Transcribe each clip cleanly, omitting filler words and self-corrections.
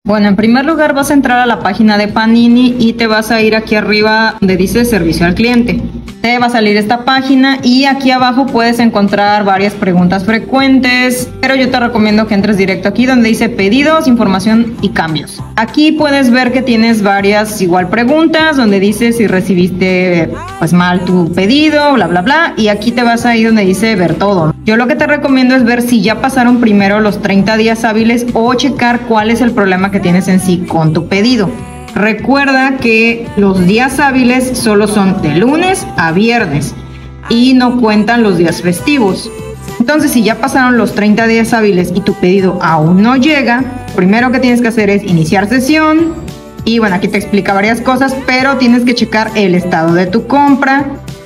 Bueno, en primer lugar vas a entrar a la página de Panini y te vas a ir aquí arriba donde dice servicio al cliente. Te va a salir esta página y aquí abajo puedes encontrar varias preguntas frecuentes, pero yo te recomiendo que entres directo aquí donde dice pedidos, información y cambios. Aquí puedes ver que tienes varias igual preguntas donde dice si recibiste pues mal tu pedido, bla bla bla, y aquí te vas a ir donde dice ver todo. Yo lo que te recomiendo es ver si ya pasaron primero los 30 días hábiles o checar cuál es el problema que tienes en sí con tu pedido. Recuerda que los días hábiles solo son de lunes a viernes y no cuentan los días festivos. Entonces, si ya pasaron los 30 días hábiles y tu pedido aún no llega, lo primero que tienes que hacer es iniciar sesión. Y bueno, aquí te explica varias cosas, pero tienes que checar el estado de tu compra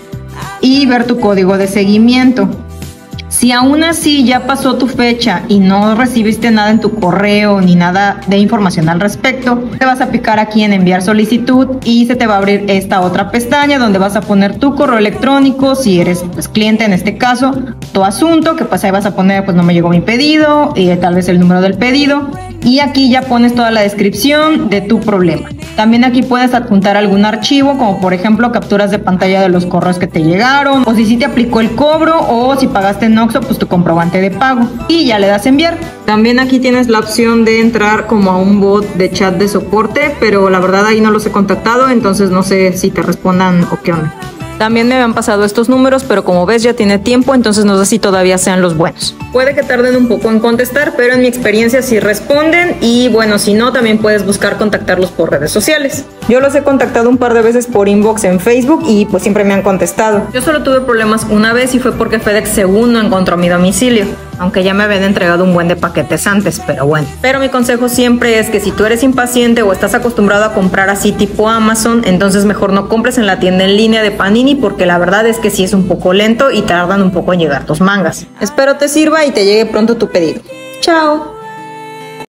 y ver tu código de seguimiento. Si aún así ya pasó tu fecha y no recibiste nada en tu correo ni nada de información al respecto, te vas a picar aquí en enviar solicitud y se te va a abrir esta otra pestaña donde vas a poner tu correo electrónico, si eres pues, cliente en este caso, tu asunto, que pues ahí vas a poner pues no me llegó mi pedido y tal vez el número del pedido, y aquí ya pones toda la descripción de tu problema. También aquí puedes adjuntar algún archivo, como por ejemplo capturas de pantalla de los correos que te llegaron, o si sí te aplicó el cobro, o si pagaste en Oxxo, pues tu comprobante de pago, y ya le das enviar. También aquí tienes la opción de entrar como a un bot de chat de soporte, pero la verdad ahí no los he contactado, entonces no sé si te respondan o qué onda. También me habían pasado estos números, pero como ves ya tiene tiempo, entonces no sé si todavía sean los buenos. Puede que tarden un poco en contestar, pero en mi experiencia sí responden, y bueno, si no, también puedes buscar contactarlos por redes sociales. Yo los he contactado un par de veces por inbox en Facebook y pues siempre me han contestado. Yo solo tuve problemas una vez y fue porque FedEx según no encontró mi domicilio, aunque ya me habían entregado un buen de paquetes antes, pero bueno. Pero mi consejo siempre es que si tú eres impaciente o estás acostumbrado a comprar así tipo Amazon, entonces mejor no compres en la tienda en línea de Panini, porque la verdad es que sí es un poco lento y tardan un poco en llegar tus mangas. Espero te sirva y te llegue pronto tu pedido. ¡Chao!